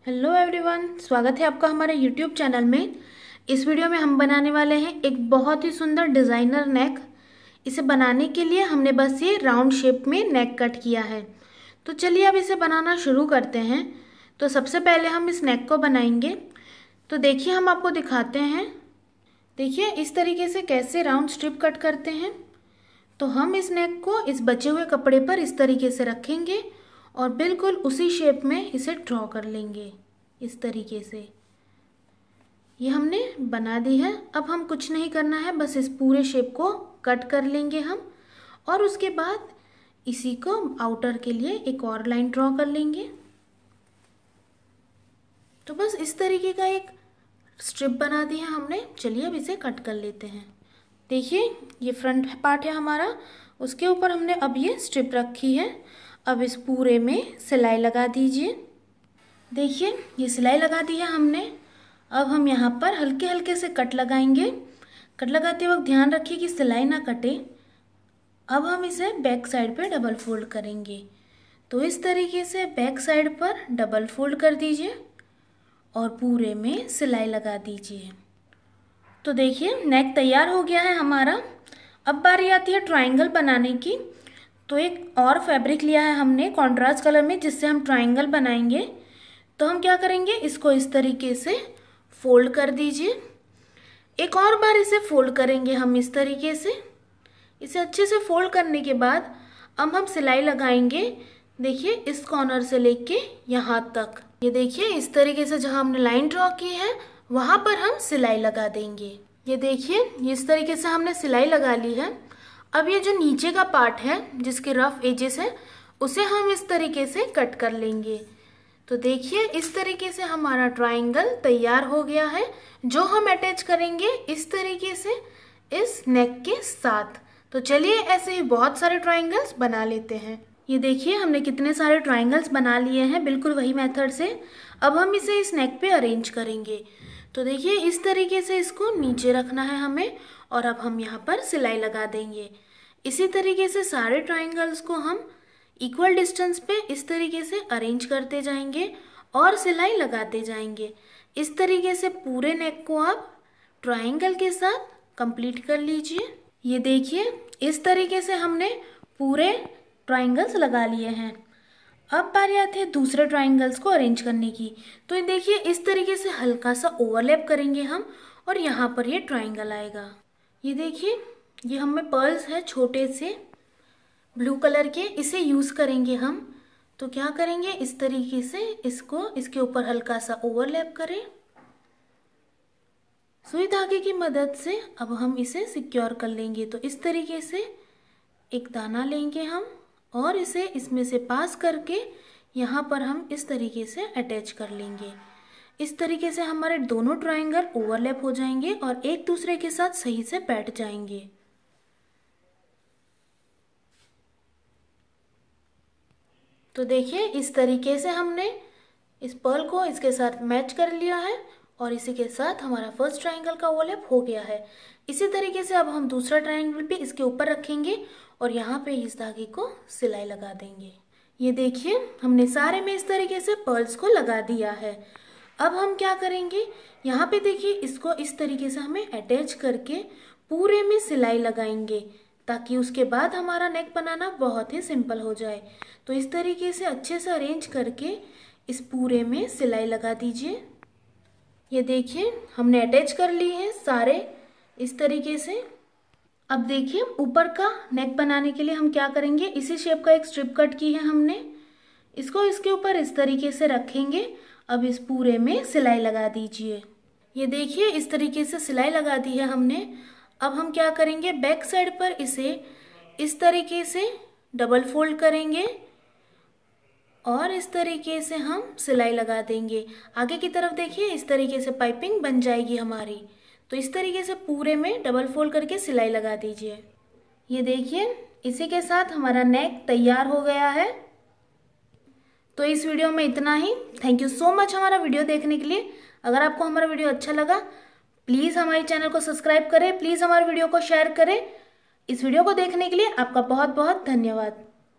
Hello everyone, स्वागत है आपका हमारे यूट्यूब चैनल में। इस वीडियो में हम बनाने वाले हैं एक बहुत ही सुंदर डिज़ाइनर नेक। इसे बनाने के लिए हमने बस ये राउंड शेप में नेक कट किया है। तो चलिए अब इसे बनाना शुरू करते हैं। तो सबसे पहले हम इस नेक को बनाएंगे। तो देखिए, हम आपको दिखाते हैं। देखिए इस तरीके से कैसे राउंड स्ट्रिप कट करते हैं। तो हम इस नेक को इस बचे हुए कपड़े पर इस तरीके से रखेंगे और बिल्कुल उसी शेप में इसे ड्रॉ कर लेंगे। इस तरीके से ये हमने बना दी है। अब हम कुछ नहीं करना है, बस इस पूरे शेप को कट कर लेंगे हम। और उसके बाद इसी को आउटर के लिए एक और लाइन ड्रॉ कर लेंगे। तो बस इस तरीके का एक स्ट्रिप बना दी है हमने। चलिए अब इसे कट कर लेते हैं। देखिए ये फ्रंट पार्ट है हमारा, उसके ऊपर हमने अब ये स्ट्रिप रखी है। अब इस पूरे में सिलाई लगा दीजिए। देखिए ये सिलाई लगा दी है हमने। अब हम यहाँ पर हल्के हल्के से कट लगाएंगे। कट लगाते वक्त ध्यान रखिए कि सिलाई ना कटे। अब हम इसे बैक साइड पे डबल फोल्ड करेंगे। तो इस तरीके से बैक साइड पर डबल फोल्ड कर दीजिए और पूरे में सिलाई लगा दीजिए। तो देखिए नेक तैयार हो गया है हमारा। अब बारी आती है ट्रायंगल बनाने की। तो एक और फैब्रिक लिया है हमने कॉन्ट्रास्ट कलर में, जिससे हम ट्रायंगल बनाएंगे। तो हम क्या करेंगे, इसको इस तरीके से फोल्ड कर दीजिए। एक और बार इसे फोल्ड करेंगे हम इस तरीके से। इसे अच्छे से फोल्ड करने के बाद अब हम सिलाई लगाएंगे। देखिए इस कॉर्नर से लेके यहाँ तक। ये देखिए इस तरीके से जहाँ हमने लाइन ड्रॉ की है वहाँ पर हम सिलाई लगा देंगे। ये देखिए इस तरीके से हमने सिलाई लगा ली है। अब ये जो नीचे का पार्ट है जिसके रफ एजेस है उसे हम इस तरीके से कट कर लेंगे। तो देखिए इस तरीके से हमारा ट्रायंगल तैयार हो गया है, जो हम अटैच करेंगे इस तरीके से इस नेक के साथ। तो चलिए ऐसे ही बहुत सारे ट्रायंगल्स बना लेते हैं। ये देखिए हमने कितने सारे ट्रायंगल्स बना लिए हैं, बिल्कुल वही मेथड से। अब हम इसे इस नेक पे अरेंज करेंगे। तो देखिए इस तरीके से इसको नीचे रखना है हमें और अब हम यहाँ पर सिलाई लगा देंगे। इसी तरीके से सारे ट्रायंगल्स को हम इक्वल डिस्टेंस पे इस तरीके से अरेंज करते जाएंगे और सिलाई लगाते जाएंगे। इस तरीके से पूरे नेक को आप ट्रायंगल के साथ कंप्लीट कर लीजिए। ये देखिए इस तरीके से हमने पूरे ट्रायंगल्स लगा लिए हैं। अब बारी आती है दूसरे ट्रायंगल्स को अरेंज करने की। तो ये देखिए इस तरीके से हल्का सा ओवरलैप करेंगे हम और यहाँ पर ये ट्रायंगल आएगा। ये देखिए ये हमें पर्ल्स है छोटे से ब्लू कलर के, इसे यूज करेंगे हम। तो क्या करेंगे, इस तरीके से इसको इसके ऊपर हल्का सा ओवरलैप करें सुई धागे की मदद से। अब हम इसे सिक्योर कर लेंगे। तो इस तरीके से एक दाना लेंगे हम और इसे इसमें से पास करके यहाँ पर हम इस तरीके से अटैच कर लेंगे। इस तरीके से हमारे दोनों ट्रायंगल ओवरलैप हो जाएंगे और एक दूसरे के साथ सही से बैठ जाएंगे। तो देखिए इस तरीके से हमने इस पर्ल को इसके साथ मैच कर लिया है और इसी के साथ हमारा फर्स्ट ट्रायंगल का ओवरलैप हो गया है। इसी तरीके से अब हम दूसरा ट्रायंगल भी इसके ऊपर रखेंगे और यहाँ पे इस धागे को सिलाई लगा देंगे। ये देखिए हमने सारे में इस तरीके से पर्ल्स को लगा दिया है। अब हम क्या करेंगे, यहाँ पे देखिए इसको इस तरीके से हमें अटैच करके पूरे में सिलाई लगाएंगे ताकि उसके बाद हमारा नेक बनाना बहुत ही सिंपल हो जाए। तो इस तरीके से अच्छे से अरेंज करके इस पूरे में सिलाई लगा दीजिए। ये देखिए हमने अटैच कर ली है सारे इस तरीके से। अब देखिए ऊपर का नेक बनाने के लिए हम क्या करेंगे, इसी शेप का एक स्ट्रिप कट की है हमने, इसको इसके ऊपर इस तरीके से रखेंगे। अब इस पूरे में सिलाई लगा दीजिए। ये देखिए इस तरीके से सिलाई लगा दी है हमने। अब हम क्या करेंगे, बैक साइड पर इसे इस तरीके से डबल फोल्ड करेंगे और इस तरीके से हम सिलाई लगा देंगे। आगे की तरफ देखिए इस तरीके से पाइपिंग बन जाएगी हमारी। तो इस तरीके से पूरे में डबल फोल्ड करके सिलाई लगा दीजिए। ये देखिए इसी के साथ हमारा नेक तैयार हो गया है। तो इस वीडियो में इतना ही। थैंक यू सो मच हमारा वीडियो देखने के लिए। अगर आपको हमारा वीडियो अच्छा लगा प्लीज़ हमारे चैनल को सब्सक्राइब करें, प्लीज़ हमारे वीडियो को शेयर करें। इस वीडियो को देखने के लिए आपका बहुत बहुत धन्यवाद।